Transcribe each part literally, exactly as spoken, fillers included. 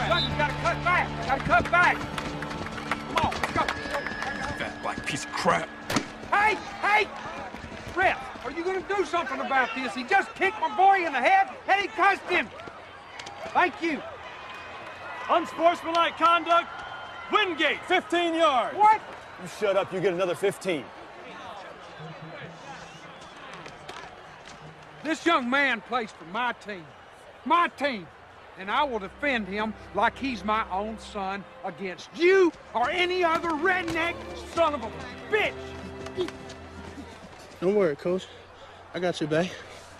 Son, you gotta cut back. Gotta cut back. Come on, let's go. Fat black piece of crap. Hey, hey! Ref, are you gonna do something about this? He just kicked my boy in the head and he cussed him. Thank you. Unsportsmanlike conduct, Wingate, fifteen yards. What? You shut up, you get another fifteen. This young man plays for my team. My team. And I will defend him like he's my own son against you or any other redneck son of a bitch. Don't worry, Coach. I got you, babe.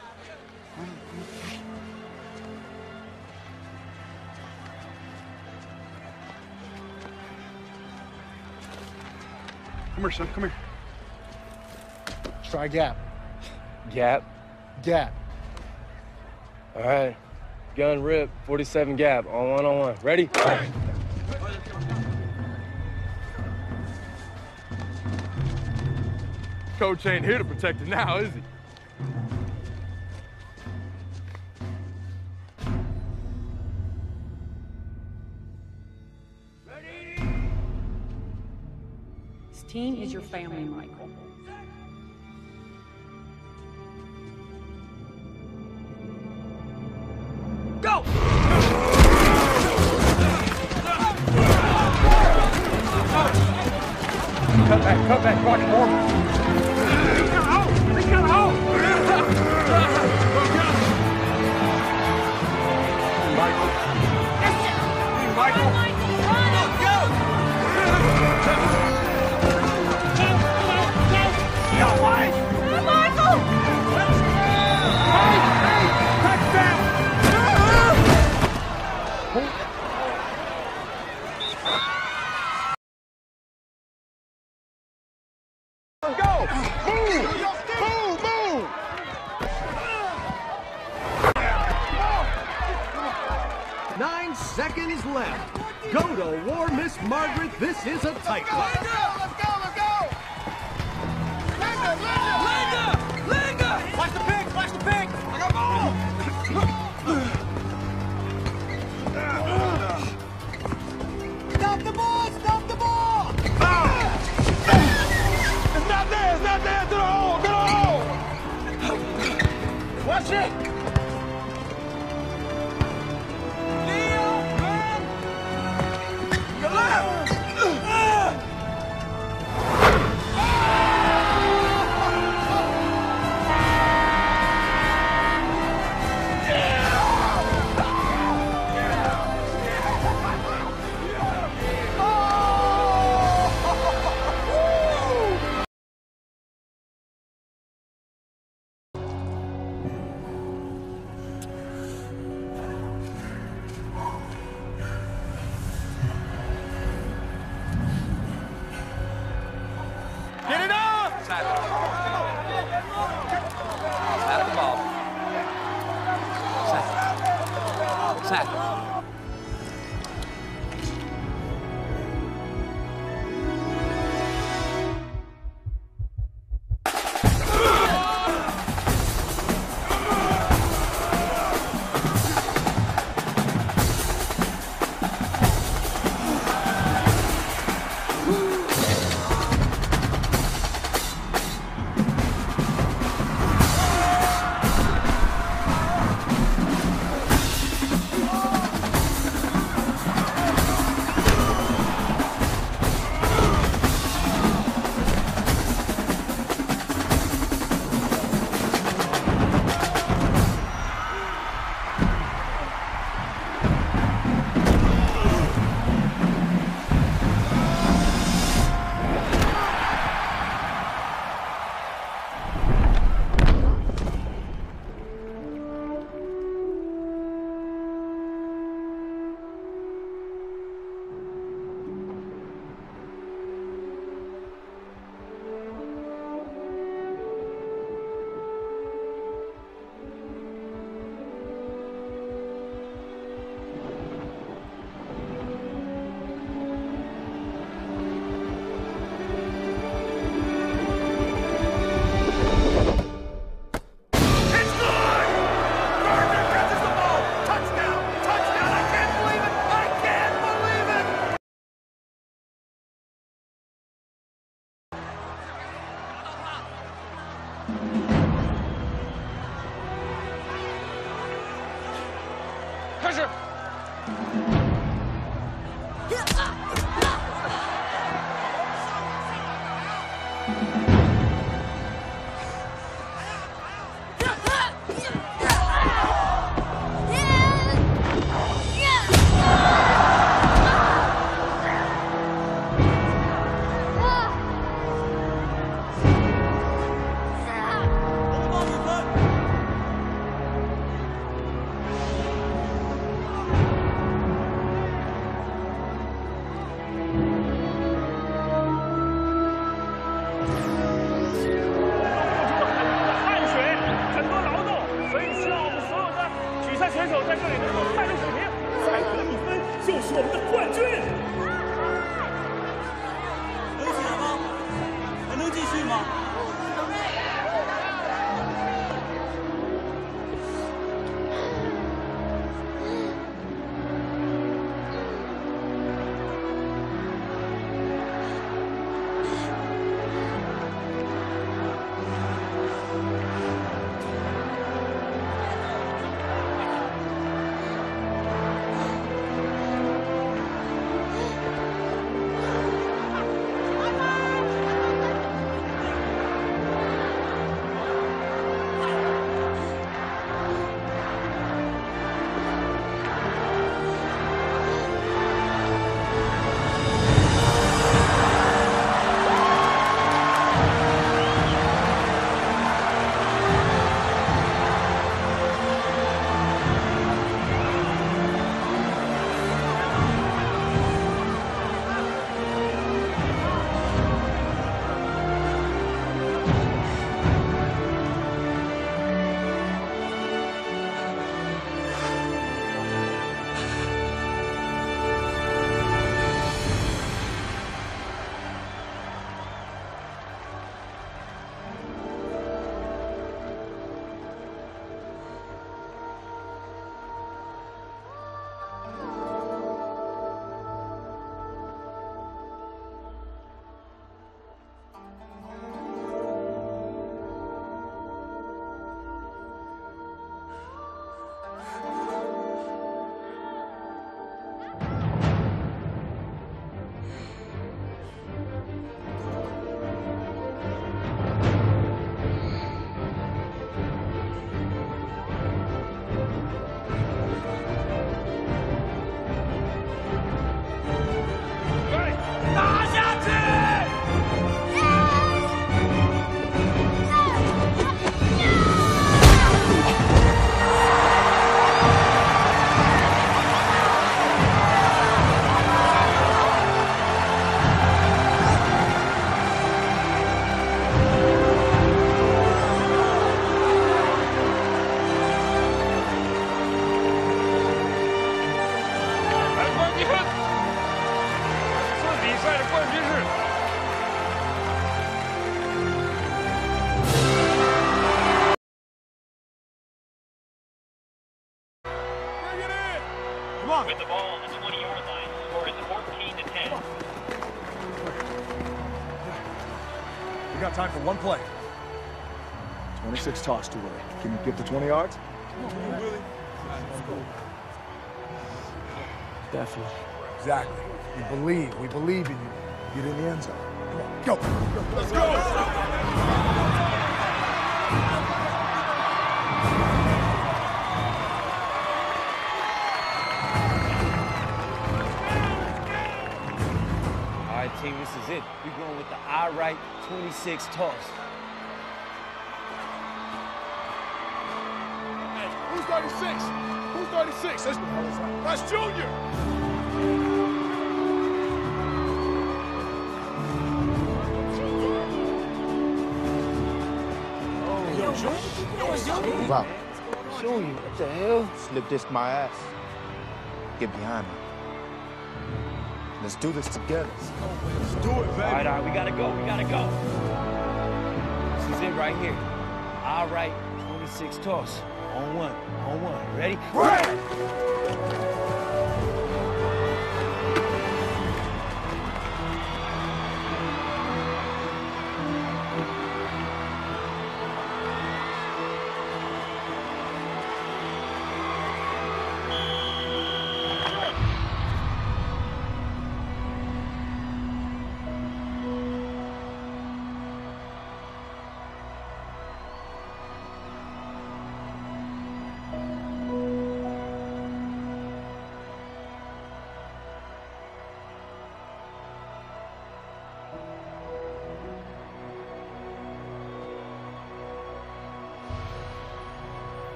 Come here, son. Come here. Let's try gap. Gap. Gap. All right. Gun rip, forty-seven gap, on one on one. Ready? Coach ain't here to protect it now, is he? This team is your family, Michael. Go! Cut back, cut back, watch more. They got a hole! They got a hole! Michael. Hey, Michael. Go! Go, Mike! Michael! Hey, hey, touchdown! Go! Boom! Boom! Boom! Nine seconds left. Go to war, Miss Margaret. This is a tight one. Let's go! Let's go! Linda! Linda! Linda! Flash the pig! Flash the pig! I got ball! Stop the ball! Stop the ball! It's not there! It's not there! To the hole! To the hole! Watch it! Leo, man! Your left! Get it up! Snap the ball. Snap. Snap. Oh! With the ball at the twenty-yard line, score is fourteen to ten. We got time for one play. twenty-six toss to Willie. Can you get the twenty yards? Definitely. Exactly. We believe. We believe in you. Get in the end zone. Come on, go. Let's go! All right, team, this is it. We're going with the I right twenty-six toss. Who's thirty-six? Who's thirty-six? That's, that's Junior! Move out. Show you. What the hell? Slip disc my ass. Get behind me. Let's do this together. Let's do it, baby. All right, all right, we gotta go. We gotta go. This is it right here. I right twenty-six toss. On one. On one. Ready? Right.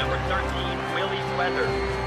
number thirteen, Willie Weather.